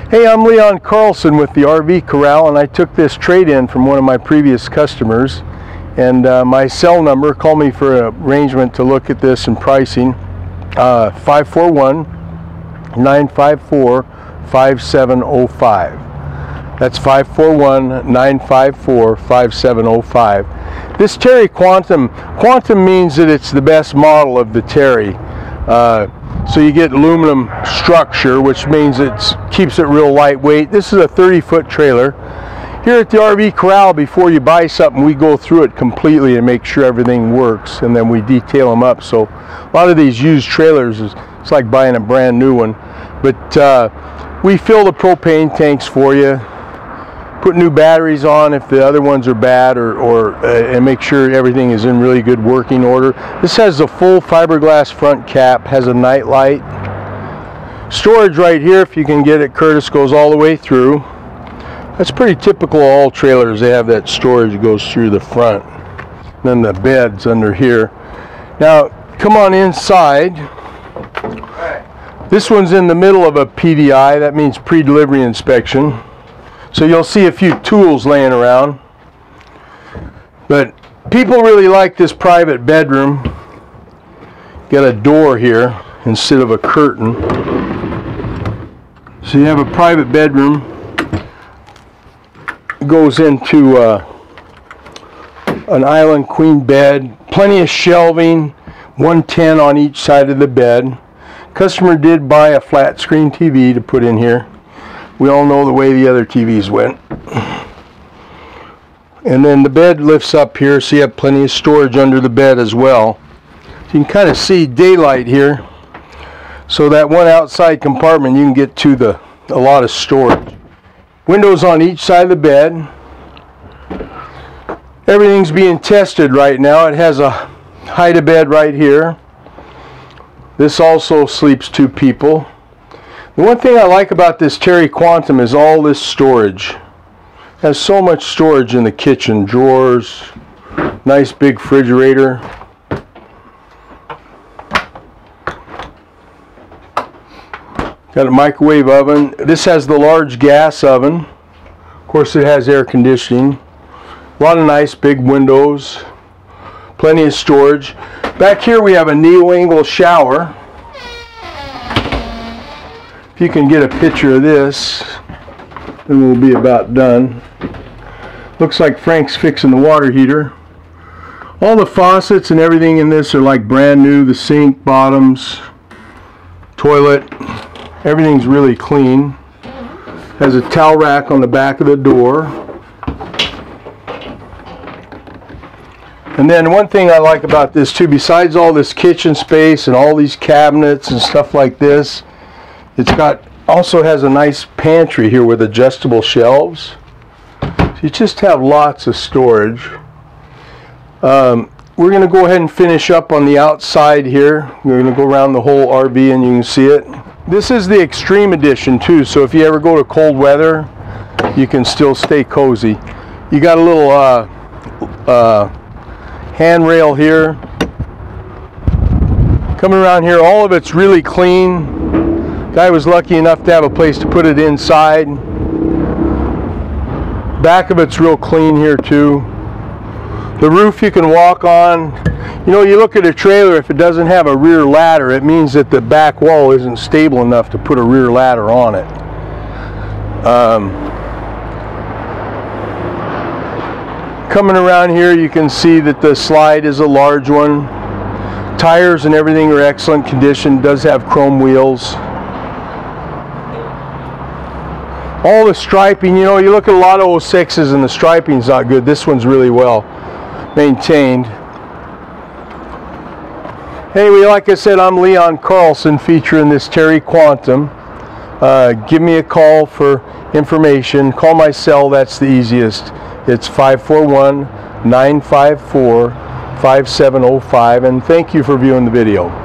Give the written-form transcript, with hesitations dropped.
Hey, I'm Leon Carlson with the RV Corral, and I took this trade-in from one of my previous customers. And my cell number, call me for an arrangement to look at this and pricing, 541-954-5705. That's 541-954-5705. This Terry Quantum means that it's the best model of the Terry. So you get aluminum structure, which means it keeps it real lightweight. This is a 30-foot trailer. Here at the RV Corral, before you buy something, we go through it completely and make sure everything works, and then we detail them up. So a lot of these used trailers, it's like buying a brand new one. But we fill the propane tanks for you, put new batteries on if the other ones are bad, and make sure everything is in really good working order. This has a full fiberglass front cap, has a night light. Storage right here, if you can get it, Curtis, goes all the way through. That's pretty typical of all trailers. They have that storage that goes through the front. And then the bed's under here. Now, come on inside. This one's in the middle of a PDI. That means pre-delivery inspection. So you'll see a few tools laying around. But people really like this private bedroom. Got a door here instead of a curtain. So you have a private bedroom. Goes into an island queen bed, plenty of shelving, 110 on each side of the bed. Customer did buy a flat screen TV to put in here. We all know the way the other TVs went. And then the bed lifts up here, so you have plenty of storage under the bed as well. So you can kind of see daylight here. So that one outside compartment, you can get to a lot of storage. Windows on each side of the bed. Everything's being tested right now. It has a height of bed right here. This also sleeps 2 people. The one thing I like about this Terry Quantum is all this storage. It has so much storage in the kitchen. Drawers, nice big refrigerator. Got a microwave oven. This has the large gas oven. Of course, it has air conditioning. A lot of nice big windows. Plenty of storage. Back here we have a neo-angle shower. If you can get a picture of this, then we'll be about done. Looks like Frank's fixing the water heater. All the faucets and everything in this are like brand new. The sink, bottoms, toilet. Everything's really clean. Has a towel rack on the back of the door. And then one thing I like about this too, besides all this kitchen space and all these cabinets and stuff like this, also has a nice pantry here with adjustable shelves. So you just have lots of storage. We're going to go ahead and finish up on the outside here. We're going to go around the whole RV and you can see it. This is the Extreme Edition too, so if you ever go to cold weather, you can still stay cozy. You got a little handrail here. Coming around here, all of it's really clean. Guy was lucky enough to have a place to put it inside. Back of it's real clean here too. The roof you can walk on. You know, you look at a trailer, if it doesn't have a rear ladder, it means that the back wall isn't stable enough to put a rear ladder on it. Coming around here, you can see that the slide is a large one. Tires and everything are excellent condition. Does have chrome wheels. All the striping, you know, you look at a lot of 06s and the striping's not good. This one's really well maintained. Anyway, like I said, I'm Leon Carlson featuring this Terry Quantum. Give me a call for information. Call my cell, that's the easiest. It's 541-954-5705, and thank you for viewing the video.